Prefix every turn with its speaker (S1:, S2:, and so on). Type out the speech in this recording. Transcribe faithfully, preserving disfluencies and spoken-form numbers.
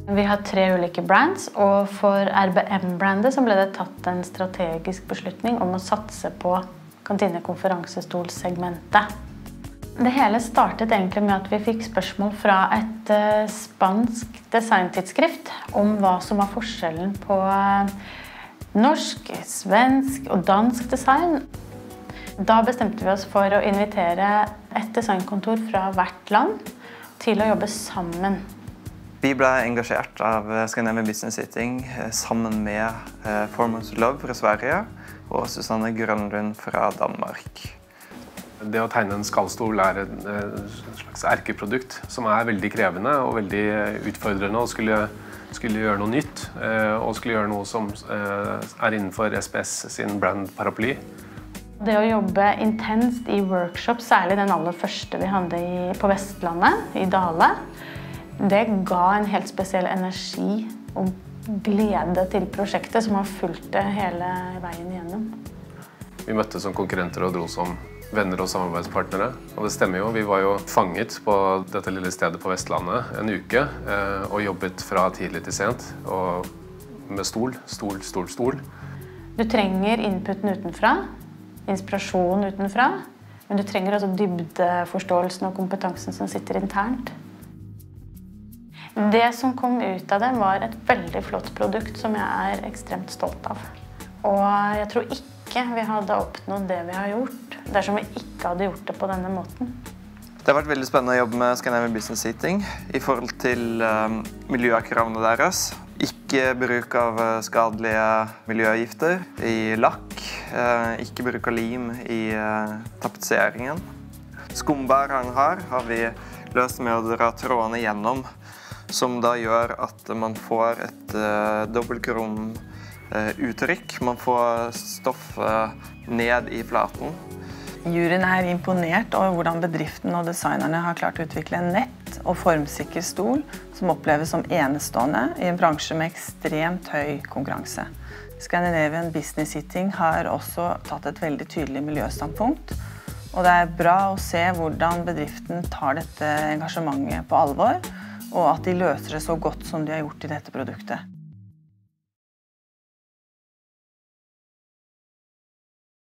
S1: Vi har tre ulike brands, og for R B M-brandet så ble det tatt en strategisk beslutning om å satse på kantine-konferansestolsegmentet. Det hele startet egentlig med at vi fikk spørsmål fra et uh, spansk designtidsskrift om hva som var forskjellen på uh, norsk, svensk og dansk design. Da bestemte vi oss for å invitere et designkontor fra hvert land til å jobbe sammen.
S2: Vi ble engasjert av Scandinavian Business Sitting sammen med uh, Formons Love fra Sverige og Susanne Grønlund fra Danmark.
S3: Det å tegne en skallstol er en slags erkeprodukt som er veldig krevende og veldig utfordrende og skulle, skulle gjøre noe nytt og skulle gjøre noe som er innenfor S P S sin brand-paraply.
S1: Det å jobbe intenst i workshop, særlig den aller første vi hadde i, på Vestlandet, i Dale, det ga en helt spesiell energi og glede til prosjektet som har fulgt det hele veien igjennom.
S3: Vi møttes som konkurrenter og dro som venner og samarbeidspartnere. Og det stemmer jo, vi var jo fanget på dette lille stedet på Vestlandet en uke og jobbet fra tidlig til sent og med stol, stol, stol, stol.
S1: Du trenger inputen utenfra, inspirasjon utenfra, men du trenger også dybdeforståelsen og kompetansen som sitter internt. Det som kom ut av det var et veldig flott produkt som jeg er ekstremt stolt av. Og jeg tror ikke vi hadde oppnådd det vi har gjort, dersom vi ikke hadde gjort det på denne måten.
S2: Det har vært veldig spennende å jobbe med Scandinavian Business Sitting i forhold til um, miljøkravene deres. Ikke bruk av skadelige miljøgifter i lakk, uh, ikke bruk av lim i uh, tapetseringen. Skumbæreren her har vi løst med å dra trådene gjennom, som da gjør at man får et uh, dobbeltkrom uttrykk. Man får stoffet ned i flaten.
S4: Juryen er imponert over hvordan bedriften og designerne har klart å utvikle en nett og formsikker stol som oppleves som enestående i en bransje med ekstremt høy konkurranse. Scandinavian Business Sitting har også tatt et veldig tydelig miljøstandpunkt, og det er bra å se hvordan bedriften tar dette engasjementet på alvor, og at de løser det så godt som de har gjort i dette produktet.